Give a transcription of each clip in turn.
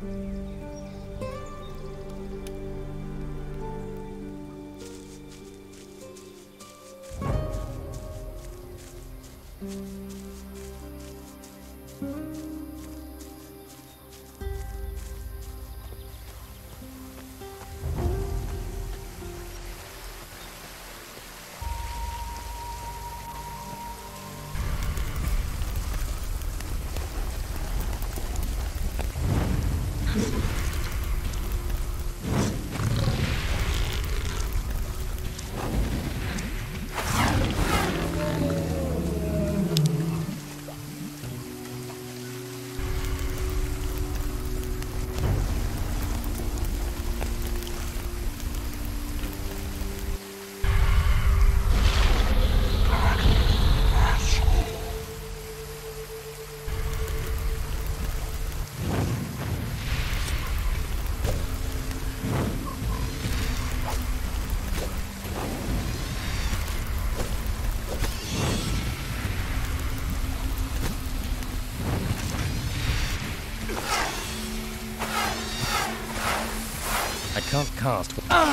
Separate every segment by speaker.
Speaker 1: I can't cast.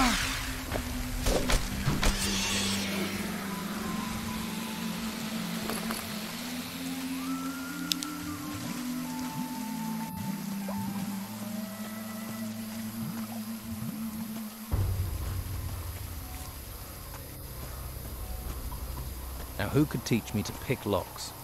Speaker 1: Now who could teach me to pick locks?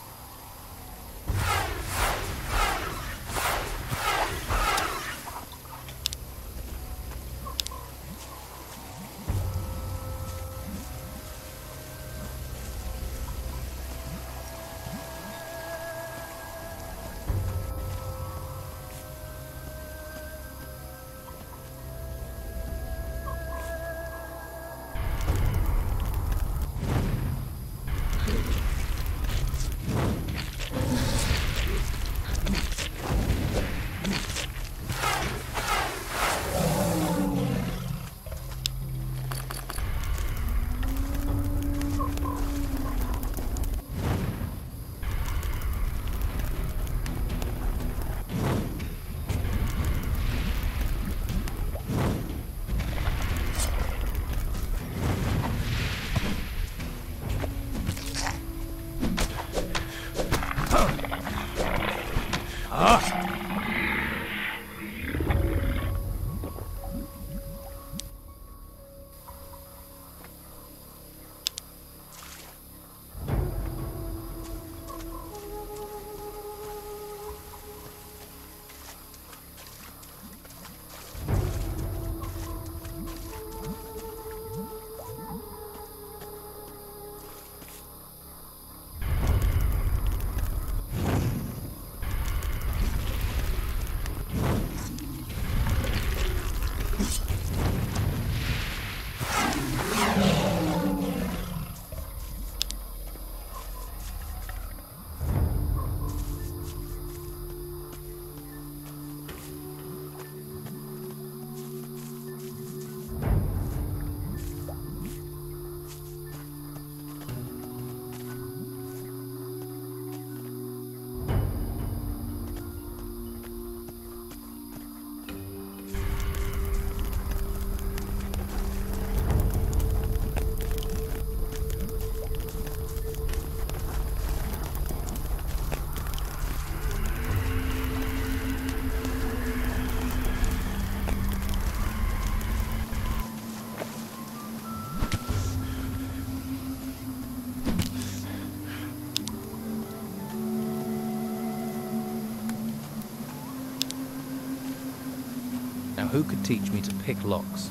Speaker 1: Now who could teach me to pick locks?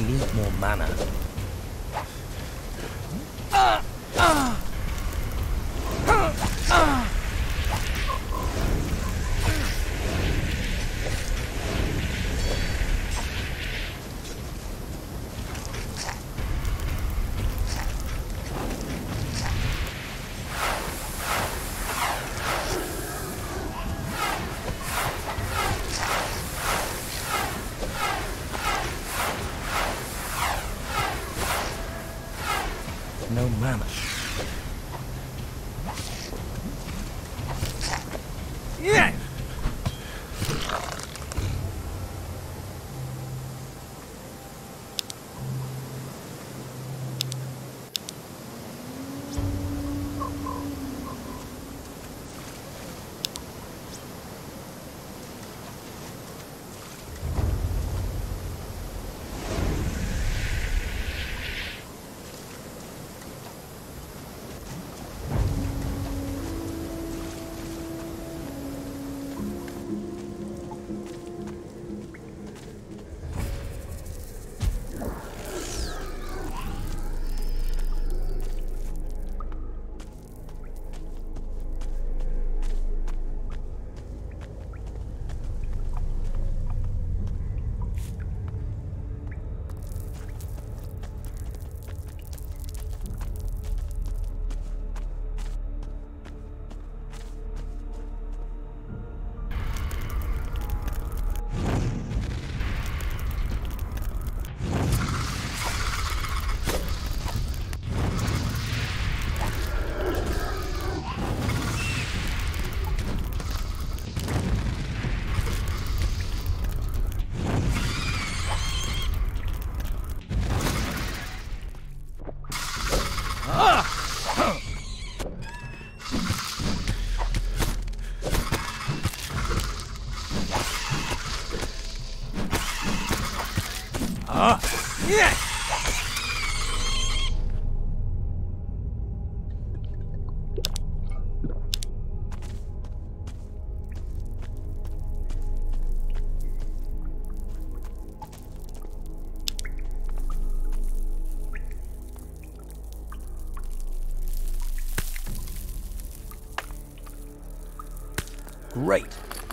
Speaker 1: need more mana. No mana. Yeah. Yeah. Great.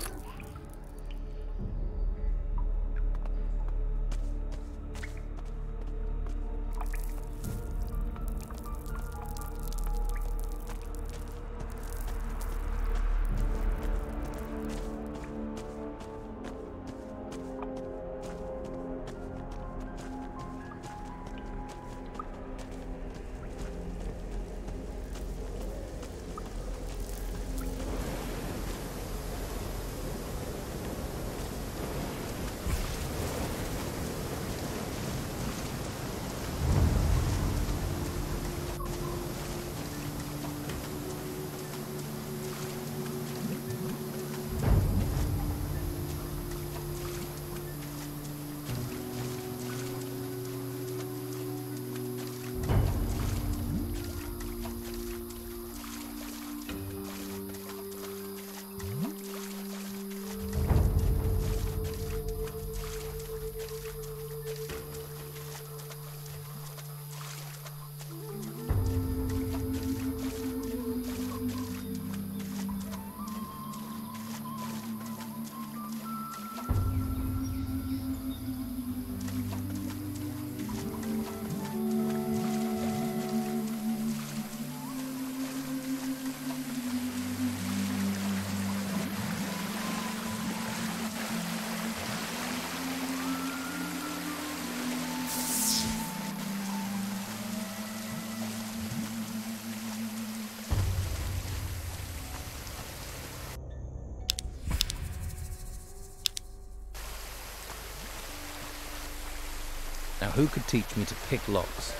Speaker 1: Now who could teach me to pick locks?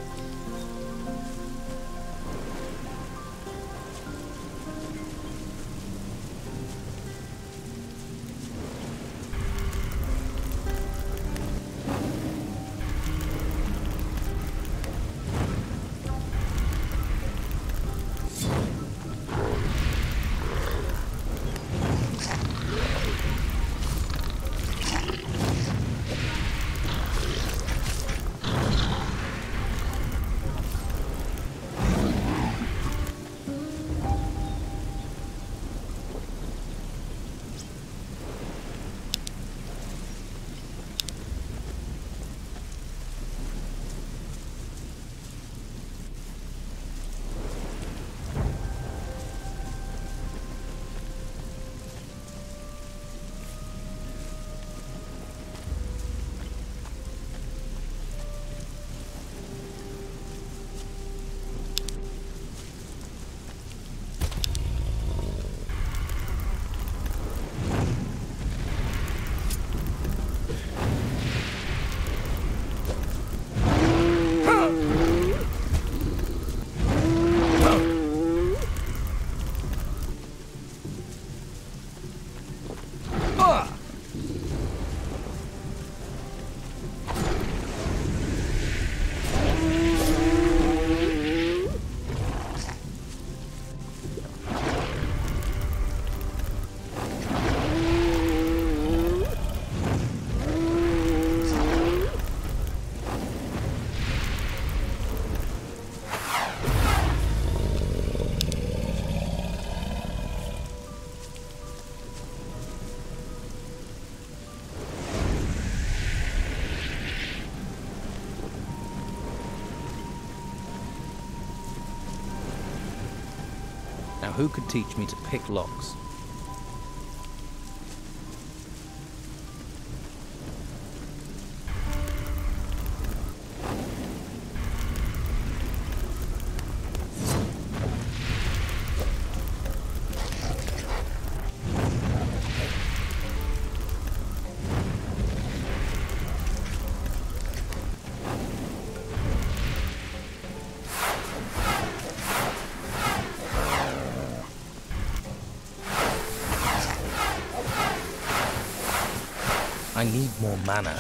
Speaker 1: Now who could teach me to pick locks? I need more mana.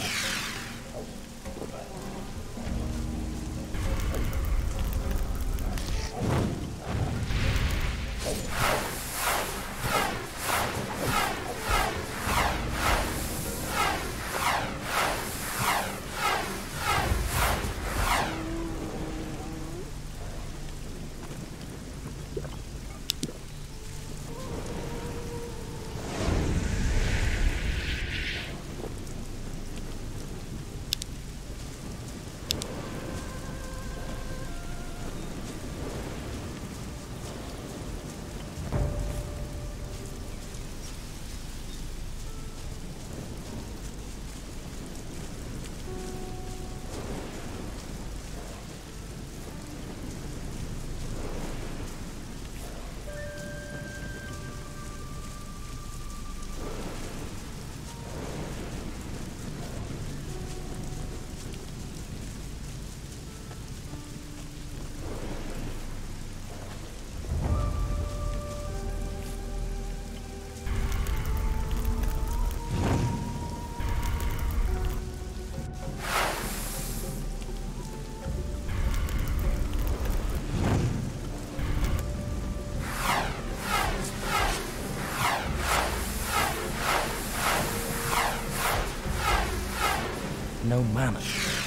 Speaker 1: No mana.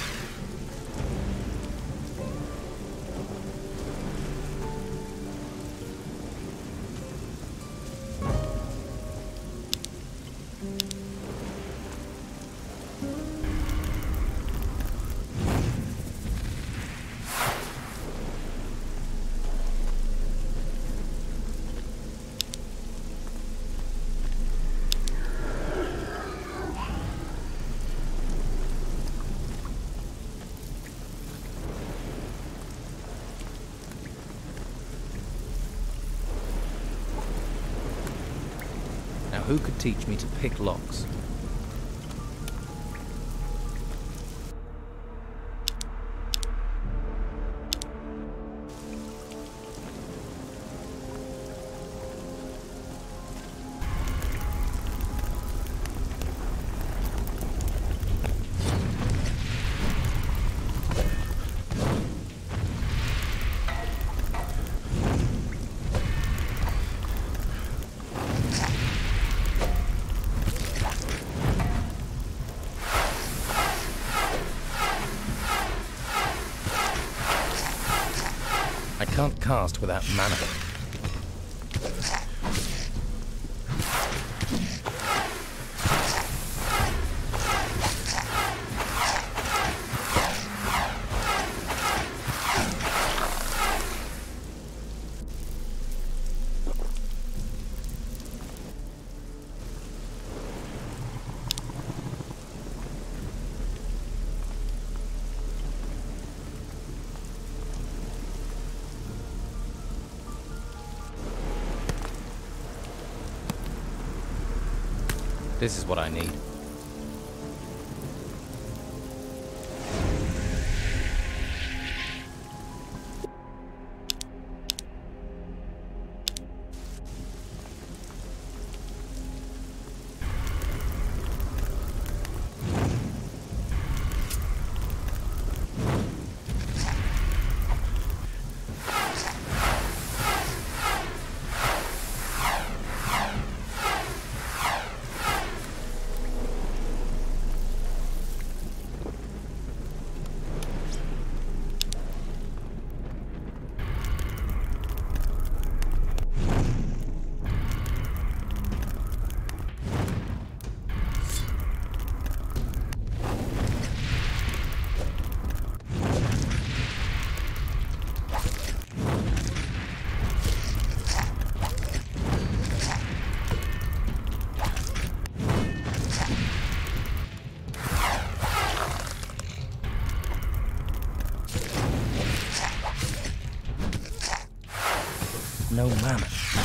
Speaker 1: Now who could teach me to pick locks? can't cast without mana. This is what I need. No mana.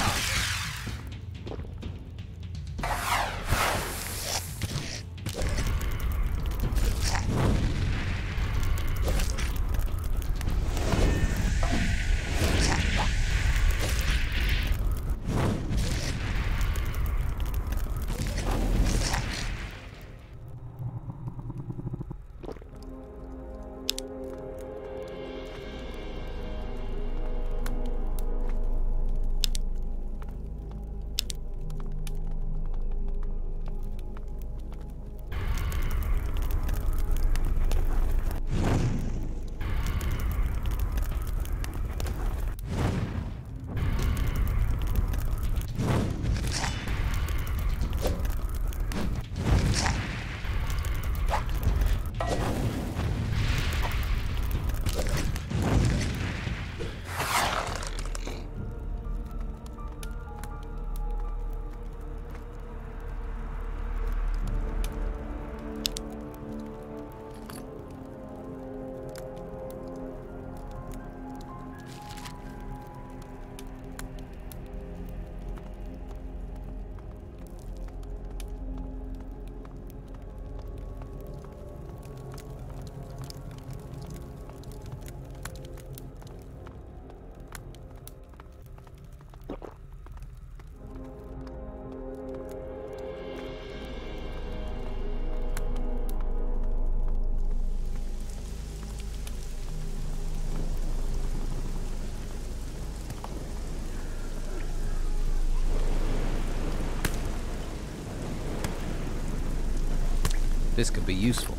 Speaker 1: This could be useful.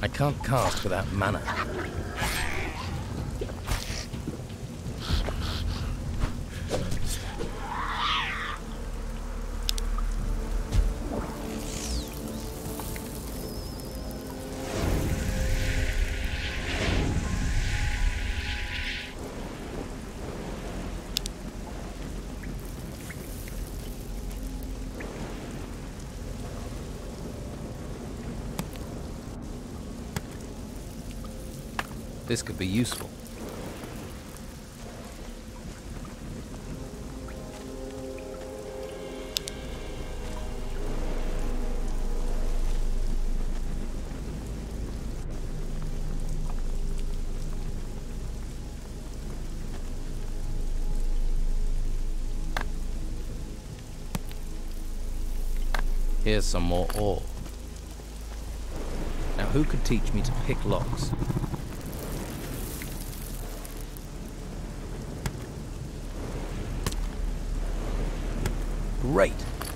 Speaker 1: I can't cast without mana. This could be useful. Here's some more ore. Now who could teach me to pick locks? Great!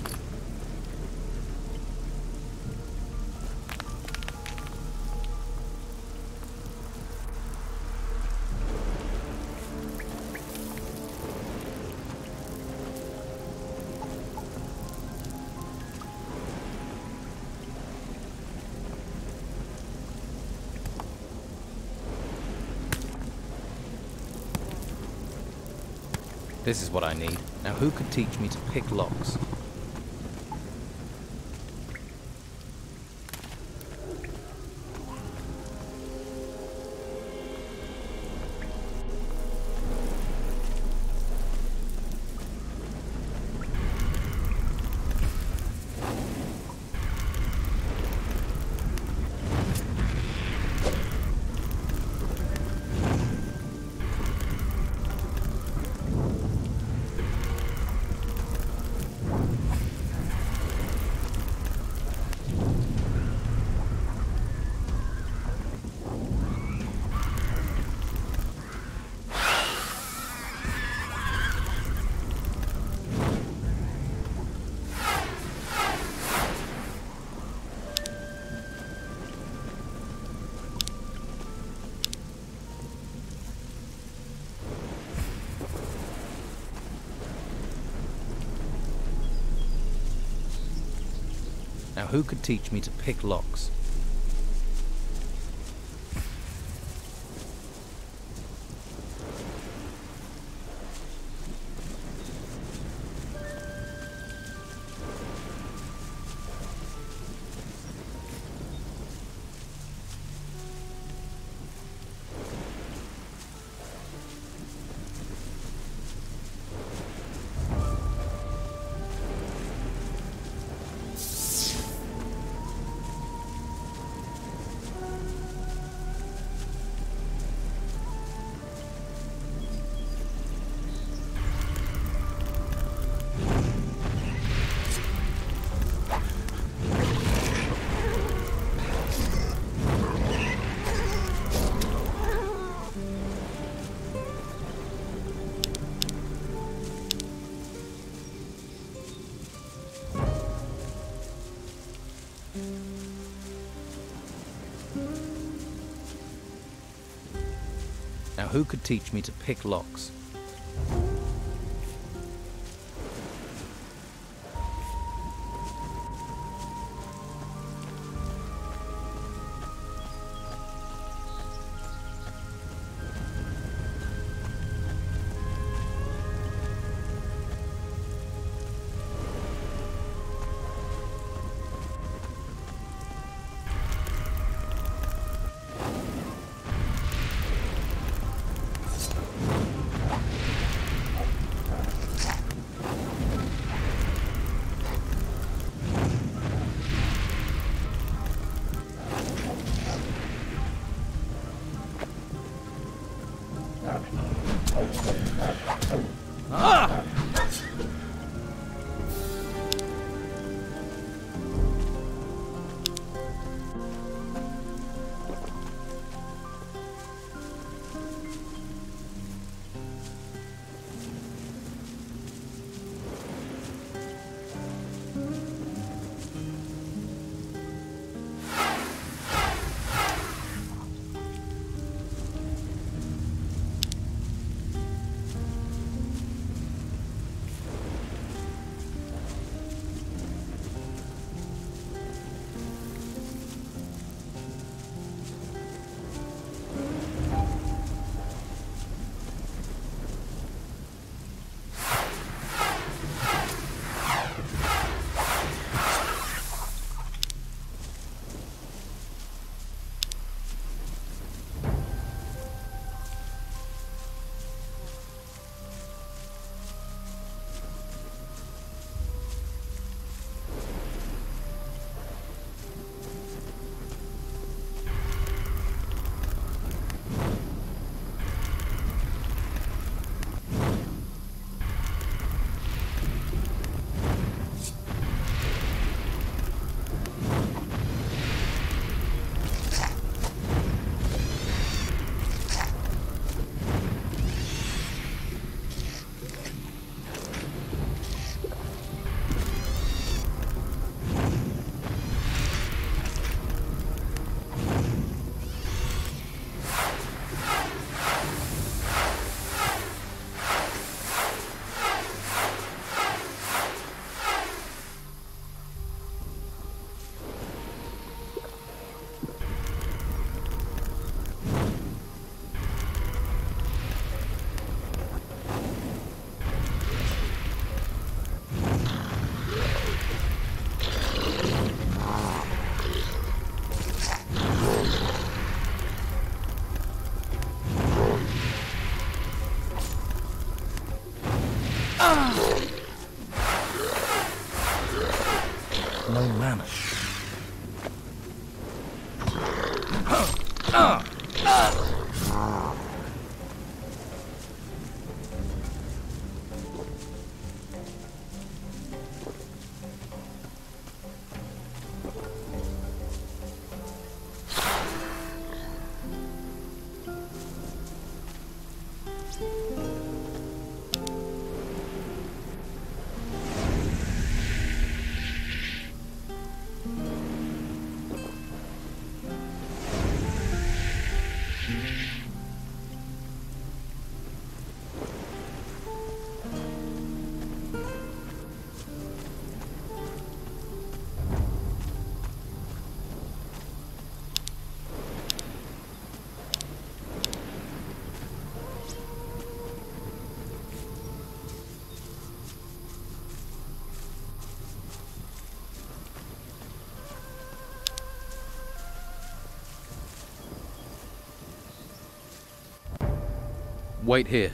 Speaker 1: This is what I need. Now who could teach me to pick locks? Now who could teach me to pick locks? Now who could teach me to pick locks? No mana. Wait here.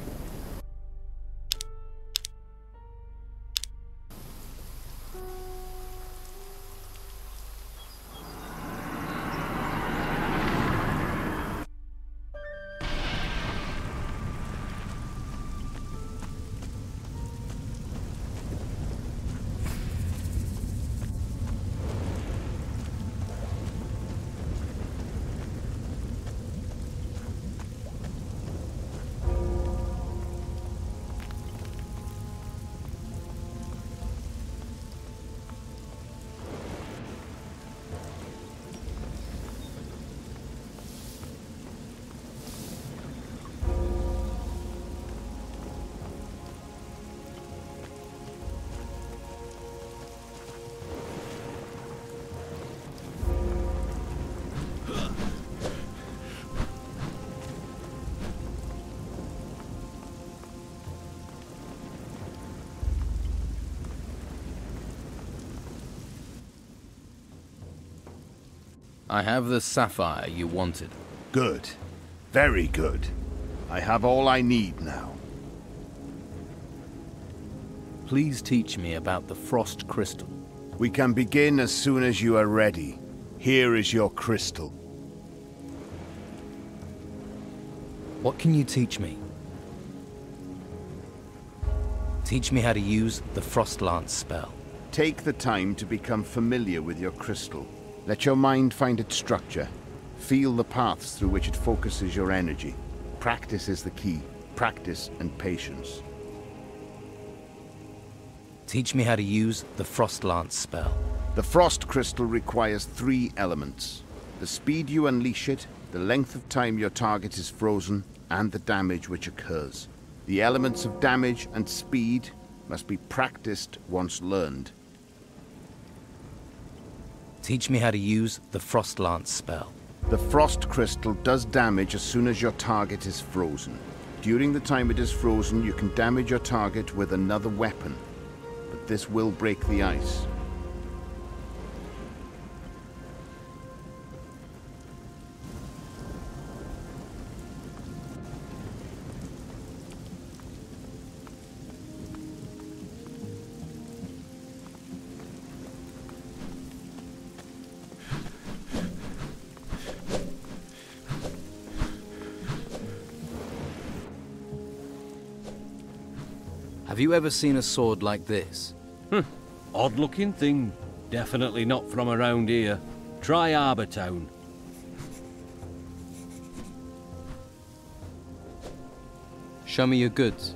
Speaker 1: I have the sapphire you wanted.
Speaker 2: Good. Very good. I have all I need now.
Speaker 1: Please teach me about the frost crystal.
Speaker 2: We can begin as soon as you are ready. Here is your crystal.
Speaker 1: What can you teach me? Teach me how to use the Frost Lance spell.
Speaker 2: Take the time to become familiar with your crystal. Let your mind find its structure. Feel the paths through which it focuses your energy. Practice is the key. Practice and patience.
Speaker 1: Teach me how to use the Frost Lance spell.
Speaker 2: The Frost Crystal requires 3 elements. The speed you unleash it, the length of time your target is frozen, and the damage which occurs. The elements of damage and speed must be practiced once learned.
Speaker 1: Teach me how to use the Frost Lance spell.
Speaker 2: The Frost Crystal does damage as soon as your target is frozen. During the time it is frozen, you can damage your target with another weapon, but this will break the ice.
Speaker 1: Have you ever seen a sword like this?
Speaker 3: Odd-looking thing. Definitely not from around here. Try Harbour Town.
Speaker 1: Show me your goods.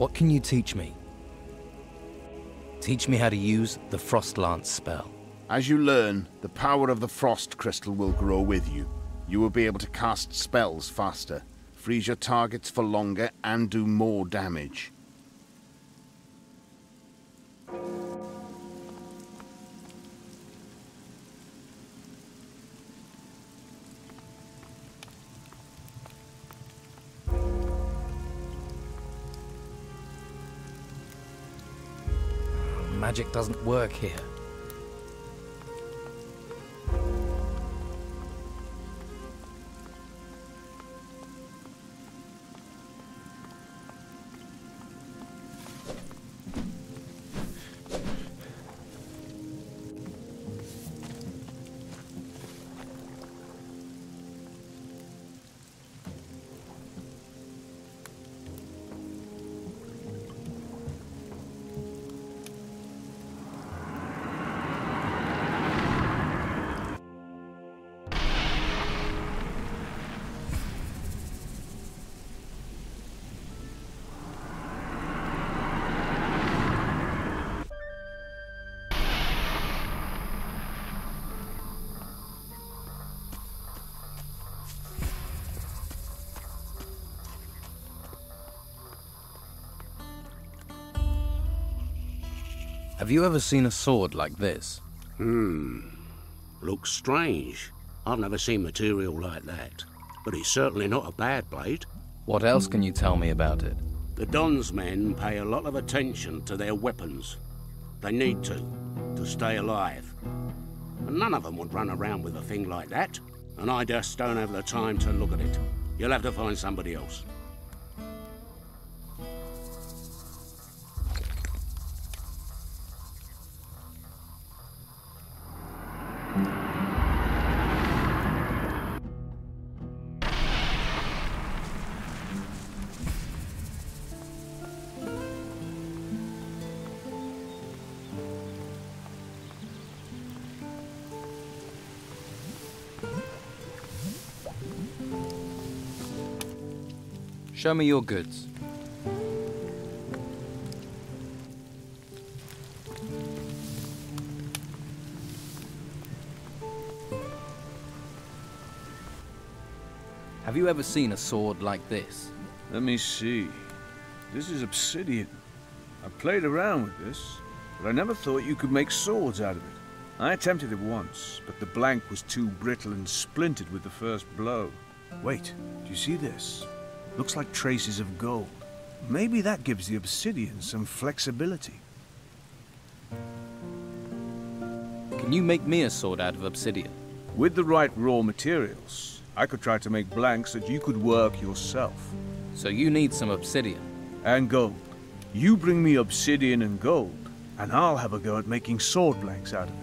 Speaker 1: What can you teach me? Teach me how to use the Frostlance spell.
Speaker 2: As you learn, the power of the Frost Crystal will grow with you. You will be able to cast spells faster, freeze your targets for longer, and do more damage.
Speaker 1: Magic doesn't work here. Have you ever seen a sword like this?
Speaker 4: Looks strange. I've never seen material like that. But it's certainly not a bad blade.
Speaker 1: What else can you tell me about it?
Speaker 4: The Don's men pay a lot of attention to their weapons. They need to stay alive. And none of them would run around with a thing like that. And I just don't have the time to look at it. You'll have to find somebody else.
Speaker 1: Show me your goods. Have you ever seen a sword like this?
Speaker 5: Let me see. This is obsidian. I played around with this, but I never thought you could make swords out of it. I attempted it once, but the blank was too brittle and splintered with the first blow. Wait, do you see this? Looks like traces of gold. Maybe that gives the obsidian some flexibility.
Speaker 1: Can you make me a sword out of obsidian?
Speaker 5: With the right raw materials, I could try to make blanks that you could work yourself.
Speaker 1: So you need some obsidian.
Speaker 5: And gold. You bring me obsidian and gold, and I'll have a go at making sword blanks out of it.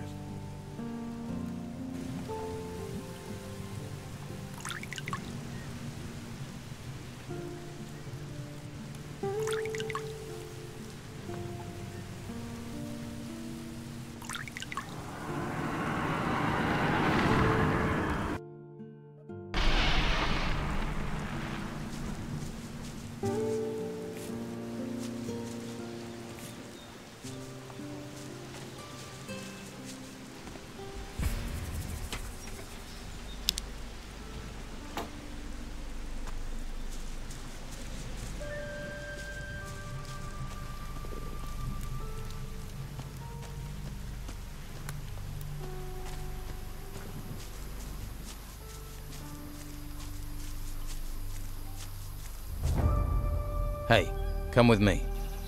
Speaker 1: Hey, come with me.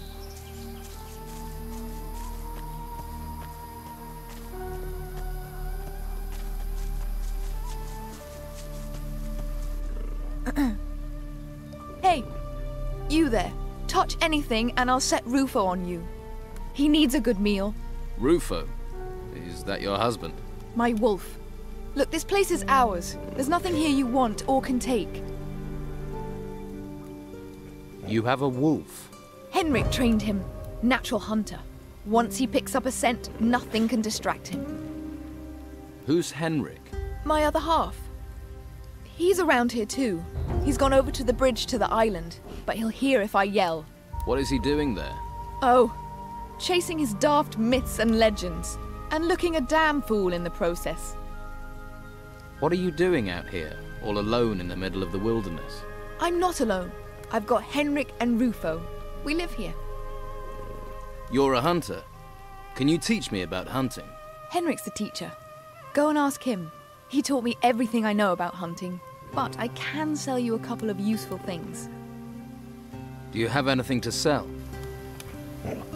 Speaker 6: Hey, you there. Touch anything and I'll set Rufo on you. He needs a good meal.
Speaker 1: Rufo? Is that your husband?
Speaker 6: My wolf. Look, this place is ours. There's nothing here you want or can take.
Speaker 1: You have a wolf?
Speaker 6: Henrik trained him. Natural hunter. Once he picks up a scent, nothing can distract him.
Speaker 1: Who's Henrik?
Speaker 6: My other half. He's around here too. He's gone over to the bridge to the island, but he'll hear if I yell.
Speaker 1: What is he doing there?
Speaker 6: Oh, chasing his daft myths and legends, and looking a damn fool in the process.
Speaker 1: What are you doing out here, all alone in the middle of the wilderness?
Speaker 6: I'm not alone. I've got Henrik and Rufo. We live here.
Speaker 1: You're a hunter. Can you teach me about hunting?
Speaker 6: Henrik's the teacher. Go and ask him. He taught me everything I know about hunting, but I can sell you a couple of useful things.
Speaker 1: Do you have anything to sell?